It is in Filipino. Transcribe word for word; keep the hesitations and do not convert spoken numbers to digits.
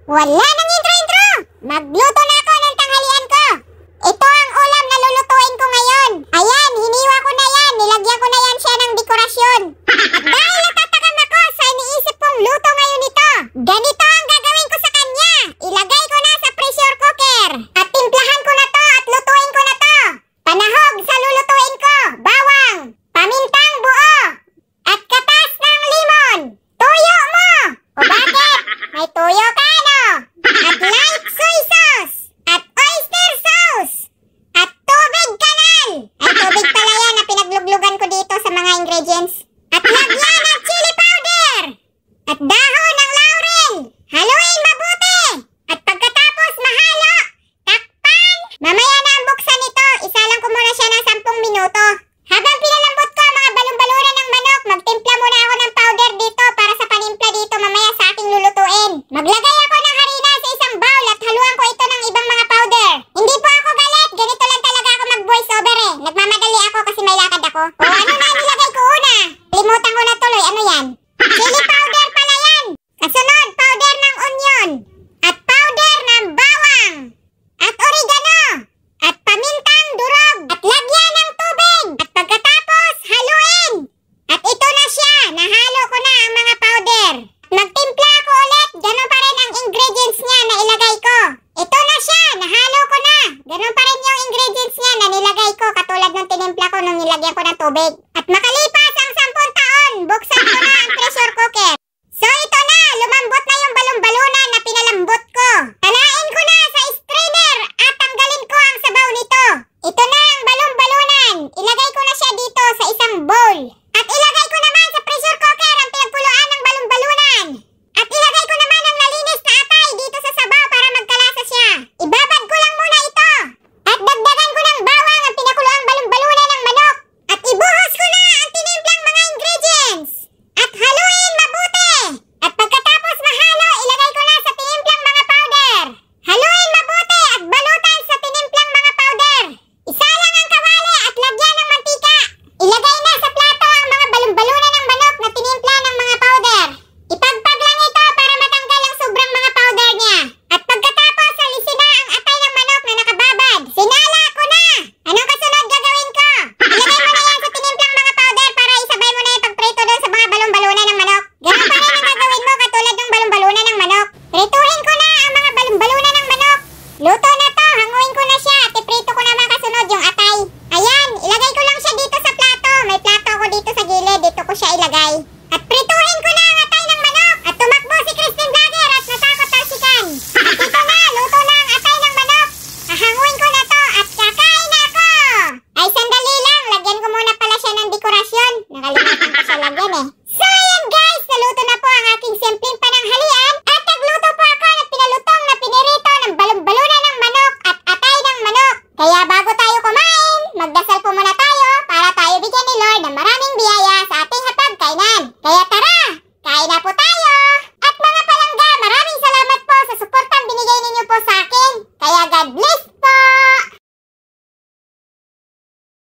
Wala nang intro-intro! Magluto na ako ng tanghalian ko! Ito ang ulam na lulutuin ko ngayon! Ayan, hiniwa ko na yan! Nilagyan ko na yan siya ng dekorasyon! At dahil natatakam ako sa iniisip kong luto ngayon ito, ganito ang gagawin ko sa kanya! Ilagay ko na sa pressure cooker! At timplahan ko na to at lutuin ko na to! Panahog sa lulutuin ko! Bawang! Pamintang buo! At katas ng limon! Tuyo mo! O bakit? May tuyo ka, no? At light soy sauce! At oyster sauce! At tubig kanal! Ay, tubig pala yan na pinagluglugan ko dito sa mga ingredients. At lagyan ng chili powder! At dahon ng laurel! Haluin mabuti! At pagkatapos mahalo, takpan! Mamaya na ang buksan nito. Isalang ko muna siya ng sampung minuto. Habang pinalambot ko ang mga balong-baluran ng manok, magtimpla muna ako ng powder dito para sa panimpla dito mamaya sa aking lulutuin. Maglagay ako ng harina sa isang bowl at haluan ko ito ng ibang mga powder. Hindi po ako galit, ganito lang talaga ako mag-voice over eh. Nagmamadali ako kasi may lakad ako. O ano na nilagay ko una? Limutan ko na tuloy, ano yan? Chili powder pala yan! Kasunod, powder ng onion. At powder ng bawang. At oregano. At pamintang durog. At lagyan ng tubig. At pagkatapos, haluin. At ito na siya. Nahalo ko na ang mga powder. Magtimpla ako ulit. Ganun pa rin ang ingredients niya na ilagay ko. Ito na siya. Nahalo ko na. Ganun pa rin yung ingredients niya na nilagay ko. Katulad ng tinimpla ko nung nilagyan ko ng tubig. At makalipas ang sampung taon, buksan ko na ang pressure cooker. So ito na. Lumambot na yung balong-balunan na pinalambot ko. Talain ko na sa strainer at tanggalin ko ang sabaw nito. Ito na ang balong-balunan. Ilagay ko na siya dito sa isang bowl. At ilagay ko naman sa pressure cooker ang pinagkuluan ng balong-balunan. At ilagay ko naman ang nalinis na atay dito sa sabaw para magkalasa siya. Ibabad ko lang muna ito. At dagdagan ko ng bawang ang pinakuluang balong-balunan ng manok. At ibuhos ko na ang tinimplang mga ingredients. At haluin mabuti. At pagkatapos mahalo, ilagay ko na sa tinimplang mga powder. Haluin mabuti at balutan sa tinimplang mga powder. Isalang ang kawali at lagyan ng mantika. Ilagay na sa plato ang mga balong-balunan ng manok na tinimpla ng mga powder. Ipagpag lang ito para matanggal ang sobrang mga powder niya. At pagkatapos, alisin na ang atay ng manok na nakababad. Sinala ko na! Anong kasunod gagawin ko? Ilagay mo na yan sa tinimplang mga powder para isabay mo na yung pagprito doon sa mga balong-balunan ng manok. Ganun pa rin ang gagawin mo katulad ng balong-balunan ng manok. Prituhin ko na ang mga balong-balunan ng manok. Luto na to, hanguin ko na siya at iprito ko naman kasunod yung atay. Ayan, ilagay ko lang siya dito sa plato. May plato ako dito sa gilid, dito ko siya ilagay. At prituhin ko na ang atay ng manok. At tumakbo si Christine Vlogger at natakot talsikan. At ito na, luto na ang atay ng manok. Hahanguin ko na to at kakain na ako. Ay, sandali lang, lagyan ko muna pala siya ng dekorasyon. Nakalimutan ko siya lagyan eh. So ayan guys, naluto na po ang aking simpleng pananghalian. At nagluto po ako ng pinalutong na pinirito ng balong-balunan ng manok at atay ng manok. Kaya bago